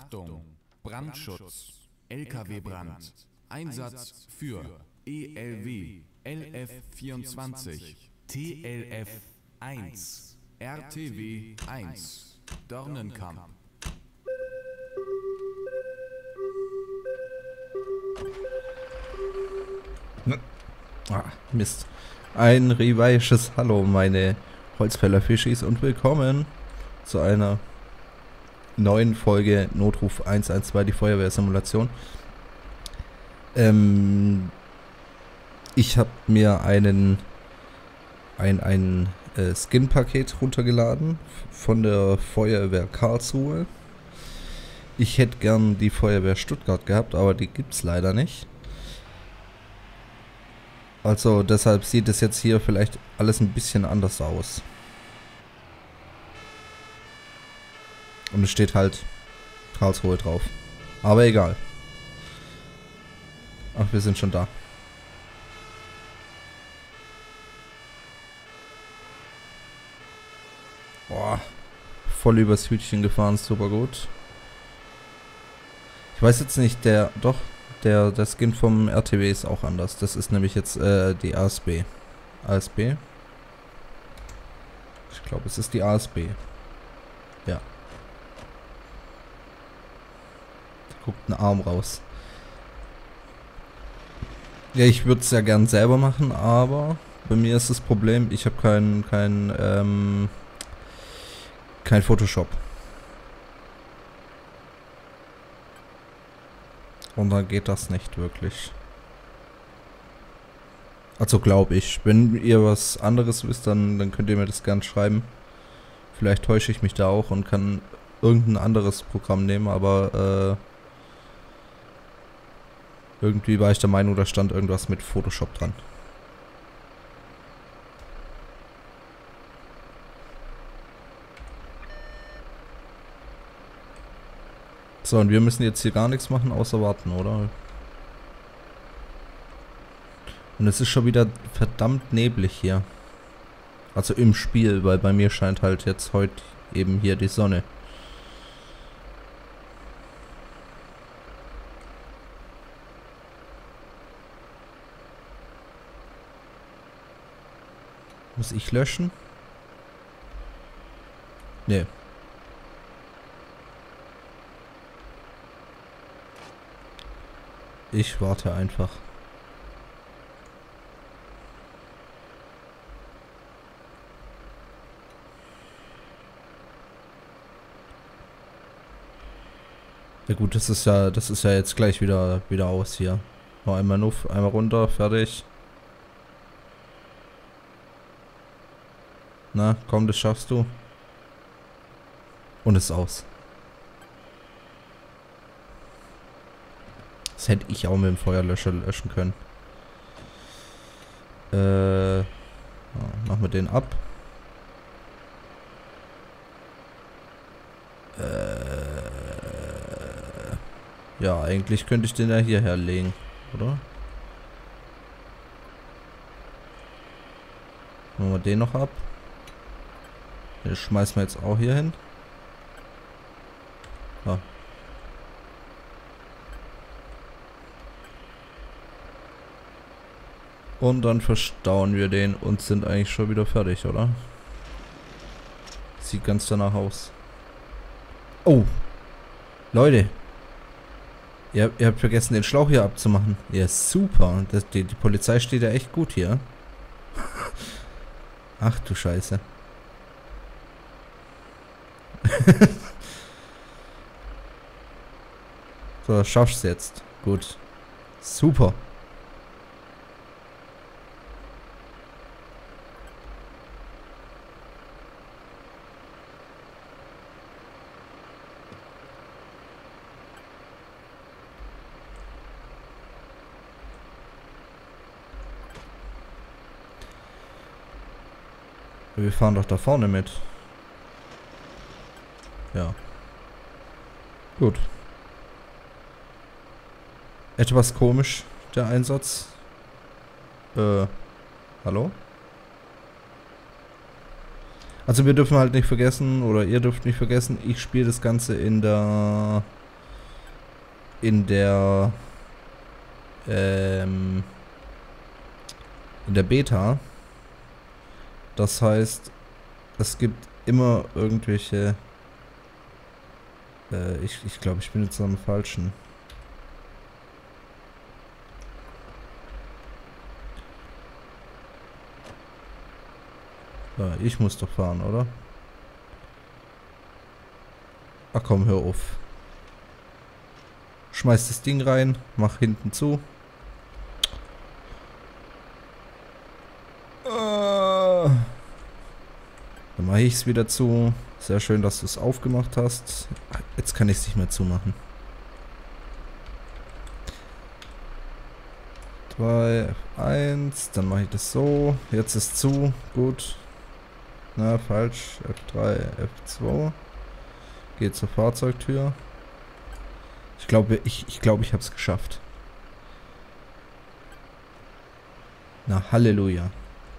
Achtung, Brandschutz, LKW-Brand, Einsatz für ELW, LF24, TLF1, RTW1, Dornenkamp. Mist. Ein rivaisches Hallo, meine Holzfäller-Fischis, und willkommen zu einer neuen Folge Notruf 112, die Feuerwehrsimulation. Ich habe mir ein Skin-Paket runtergeladen von der Feuerwehr Karlsruhe. Ich hätte gern die Feuerwehr Stuttgart gehabt, aber die gibt's leider nicht. Also deshalb sieht es jetzt hier vielleicht alles ein bisschen anders aus. Und es steht halt Karlsruhe drauf. Aber egal. Ach, wir sind schon da. Boah. Voll übers Hütchen gefahren, super gut. Ich weiß jetzt nicht, der Skin vom RTW ist auch anders. Das ist nämlich jetzt die ASB. ASB? Ich glaube, es ist die ASB. Ja. Da guckt ein Arm raus. Ja, ich würde es ja gern selber machen, aber bei mir ist das Problem, ich habe kein Photoshop. Und dann geht das nicht wirklich. Also glaube ich. Wenn ihr was anderes wisst, dann könnt ihr mir das gern schreiben. Vielleicht täusche ich mich da auch und kann irgendein anderes Programm nehmen, aber irgendwie war ich der Meinung, da stand irgendwas mit Photoshop dran. So, und wir müssen jetzt hier gar nichts machen, außer warten, oder? Und es ist schon wieder verdammt neblig hier. Also im Spiel, weil bei mir scheint halt jetzt heute eben hier die Sonne. Muss ich löschen? Nee. Ich warte einfach. Ja gut, das ist ja jetzt gleich wieder aus hier. Noch einmal einmal runter, fertig. Na, komm, das schaffst du. Und es ist aus. Das hätte ich auch mit dem Feuerlöscher löschen können. Ja, machen wir den ab. Ja, eigentlich könnte ich den ja hierher legen, oder? Machen wir den noch ab. Den schmeißen wir jetzt auch hier hin. Ja. Und dann verstauen wir den und sind eigentlich schon wieder fertig, oder? Sieht ganz danach aus. Oh! Leute! Ihr habt vergessen, den Schlauch hier abzumachen. Ja, super. Die Polizei steht ja echt gut hier. Ach du Scheiße. So, schaffst du jetzt. Gut. Super. Wir fahren doch da vorne mit. Ja. Gut. Etwas komisch, der Einsatz. Hallo? Also wir dürfen halt nicht vergessen, oder ihr dürft nicht vergessen, ich spiele das Ganze in der in der Beta. Das heißt, es gibt immer irgendwelche... ich glaube, ich bin jetzt am falschen. Ja, ich muss doch fahren, oder? Ach komm, hör auf. Schmeiß das Ding rein, mach hinten zu. Dann mache ich es wieder zu. Sehr schön, dass du es aufgemacht hast. Jetzt kann ich es nicht mehr zumachen. 3, F1, dann mache ich das so. Jetzt ist zu. Gut. Na, falsch. F3, F2. Geht zur Fahrzeugtür. Ich glaube, ich habe es geschafft. Na, Halleluja.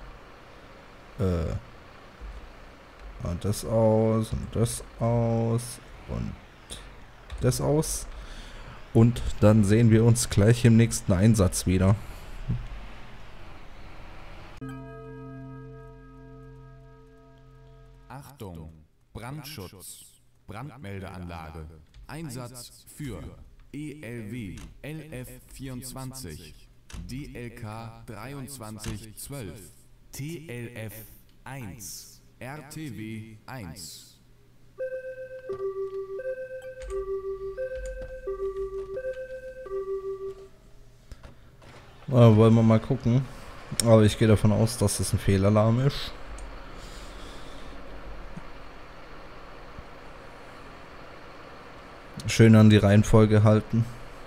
Und das aus und das aus und das aus. Und dann sehen wir uns gleich im nächsten Einsatz wieder. Achtung, Brandschutz, Brandmeldeanlage, Einsatz für ELW LF24, DLK 2312, TLF 1, RTW 1. Wollen wir mal gucken. Aber ich gehe davon aus, dass es ein Fehlalarm ist. Schön an die Reihenfolge halten.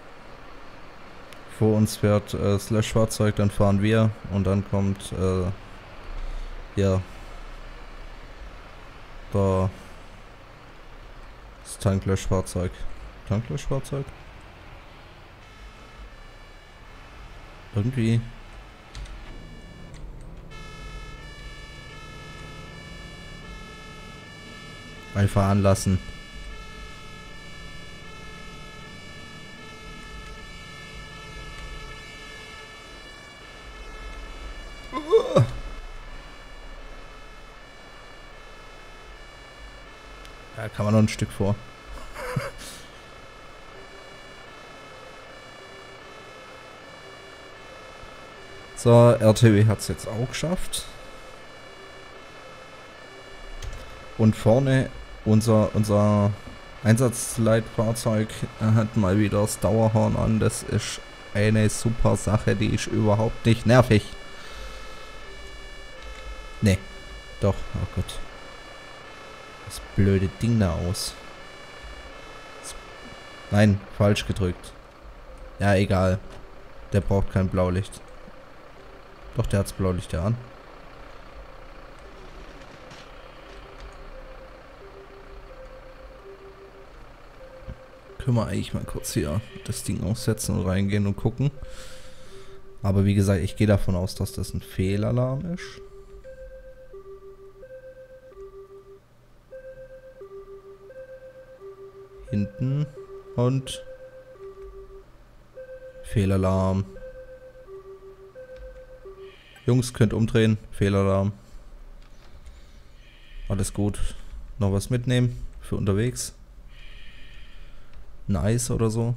Vor uns fährt Slash-Fahrzeug, dann fahren wir und dann kommt ja da das Tanklöschfahrzeug. Tanklöschfahrzeug? Irgendwie. Einfach anlassen. Da kann man noch ein Stück vor. So, RTW hat es jetzt auch geschafft. Und vorne unser Einsatzleitfahrzeug hat mal wieder das Dauerhorn an. Das ist eine super Sache, die ist überhaupt nicht nervig. Ne, doch, oh Gott. Das blöde Ding da aus. Nein, falsch gedrückt. Ja, egal. Der braucht kein Blaulicht. Doch, der hat das Blaulicht ja an. Können wir eigentlich mal kurz hier das Ding aussetzen und reingehen und gucken. Aber wie gesagt, ich gehe davon aus, dass das ein Fehlalarm ist. Hinten und Fehlalarm. Jungs, könnt umdrehen. Fehlalarm. Alles gut. Noch was mitnehmen für unterwegs. Ein Eis oder so.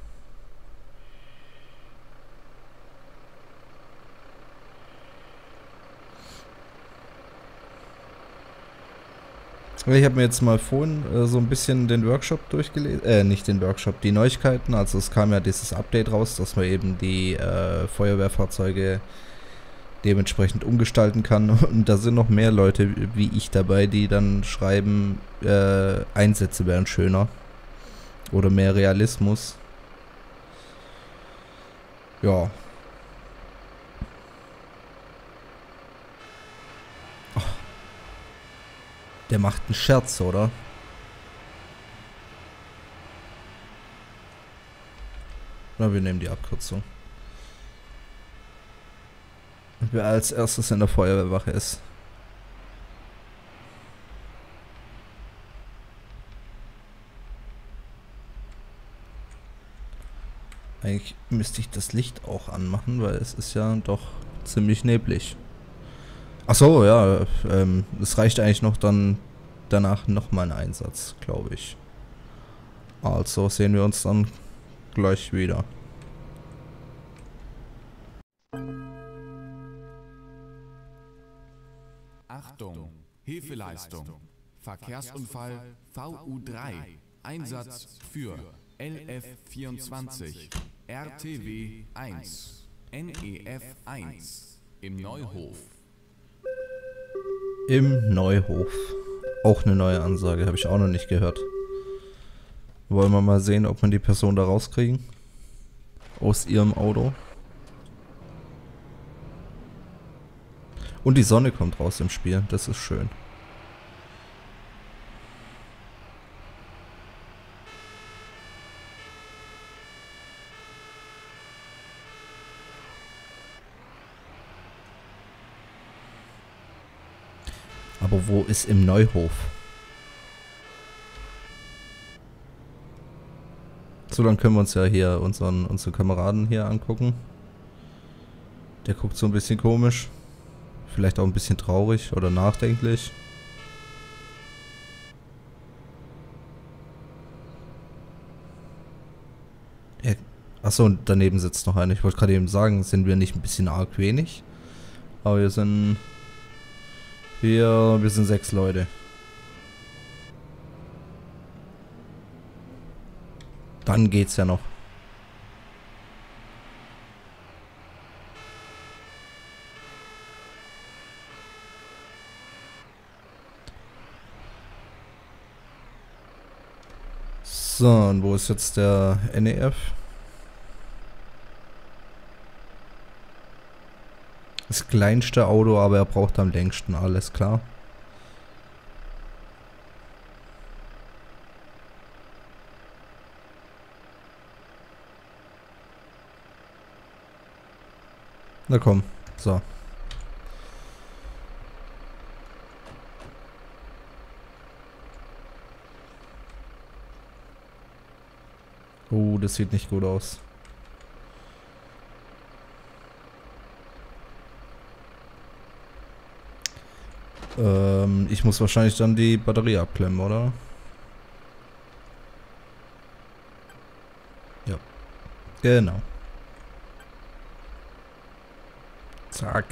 Ich habe mir jetzt mal vorhin so ein bisschen den Workshop durchgelesen. Nicht den Workshop, die Neuigkeiten. Also es kam ja dieses Update raus, dass man eben die Feuerwehrfahrzeuge dementsprechend umgestalten kann. Und da sind noch mehr Leute wie ich dabei, die dann schreiben, Einsätze wären schöner. Oder mehr Realismus. Ja. Ach. Der macht einen Scherz, oder? Na, wir nehmen die Abkürzung. Und wer als erstes in der Feuerwehrwache ist. Eigentlich müsste ich das Licht auch anmachen, weil es ist ja doch ziemlich neblig. Ach so, ja, es reicht eigentlich noch dann danach nochmal ein Einsatz, glaube ich. Also sehen wir uns dann gleich wieder. Achtung, Hilfeleistung. Verkehrsunfall VU3. Einsatz für LF24, RTW 1, NEF 1 im Neuhof. Im Neuhof. Auch eine neue Ansage, habe ich auch noch nicht gehört. Wollen wir mal sehen, ob wir die Person da rauskriegen? Aus ihrem Auto. Und die Sonne kommt raus im Spiel, das ist schön. Aber wo ist im Neuhof? So, dann können wir uns ja hier unseren Kameraden hier angucken. Der guckt so ein bisschen komisch. Vielleicht auch ein bisschen traurig oder nachdenklich. Achso, und daneben sitzt noch einer. Ich wollte gerade eben sagen, sind wir nicht ein bisschen arg wenig? Aber wir sind 6 Leute. Dann geht's ja noch. So, und wo ist jetzt der NEF? Das kleinste Auto, aber er braucht am längsten, alles klar. Na komm, so. Oh, das sieht nicht gut aus. Ich muss wahrscheinlich dann die Batterie abklemmen, oder? Ja. Genau. Zack.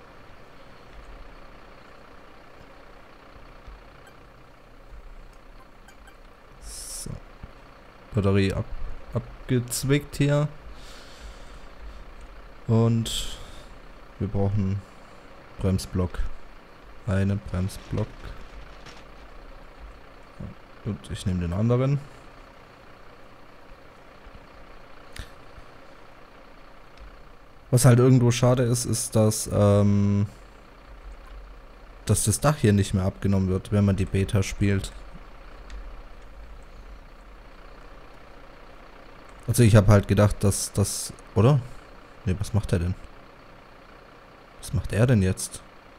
So. Batterie abgezwickt hier. Und wir brauchen Bremsblock. Einen Bremsblock. Und ich nehme den anderen. Was halt irgendwo schade ist, ist, dass das Dach hier nicht mehr abgenommen wird, wenn man die Beta spielt. Also ich habe halt gedacht, dass das... Oder? Ne, was macht er denn? Was macht er denn jetzt?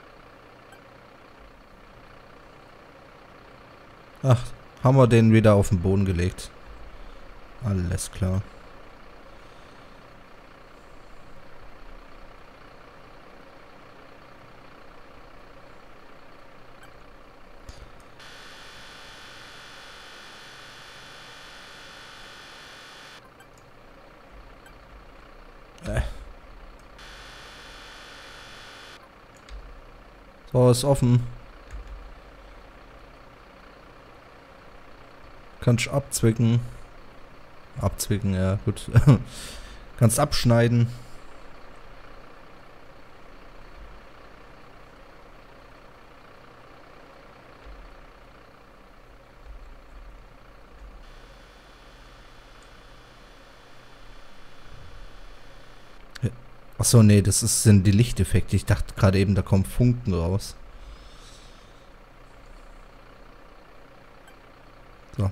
Ach, haben wir den wieder auf den Boden gelegt. Alles klar. So, ist offen. Kannst abzwicken. Abzwicken, ja, gut. Kannst abschneiden. Achso, nee, sind die Lichteffekte. Ich dachte gerade eben, da kommen Funken raus. So.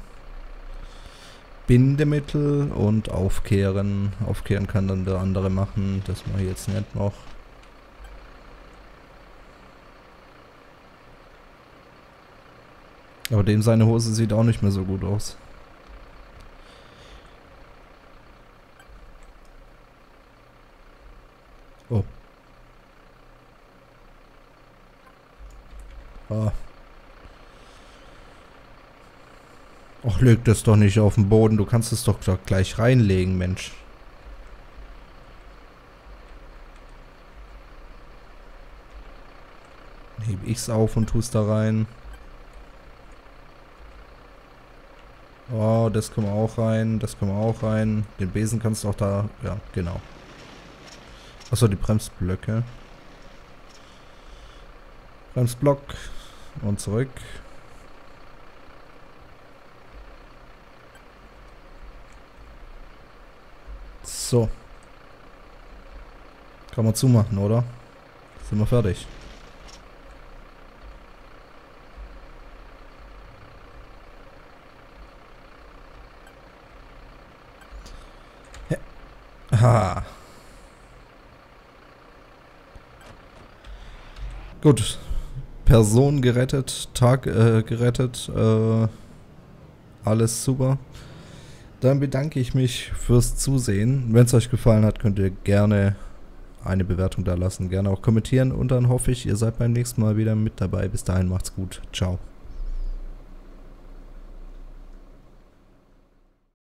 Bindemittel und aufkehren. Aufkehren kann dann der andere machen. Das mache ich jetzt nicht noch. Aber dem seine Hose sieht auch nicht mehr so gut aus. Ah. Ach, leg das doch nicht auf den Boden. Du kannst es doch gleich reinlegen, Mensch. Dann heb ich's auf und tu's da rein. Oh, das können wir auch rein. Das können wir auch rein. Den Besen kannst du auch da... Ja, genau. Achso, die Bremsblöcke. Bremsblock. Und zurück. So. Kann man zumachen, oder? Sind wir fertig. Ha. Gut. Person gerettet, Tag gerettet, alles super. Dann bedanke ich mich fürs Zusehen. Wenn es euch gefallen hat, könnt ihr gerne eine Bewertung da lassen, gerne auch kommentieren und dann hoffe ich, ihr seid beim nächsten Mal wieder mit dabei. Bis dahin macht's gut. Ciao.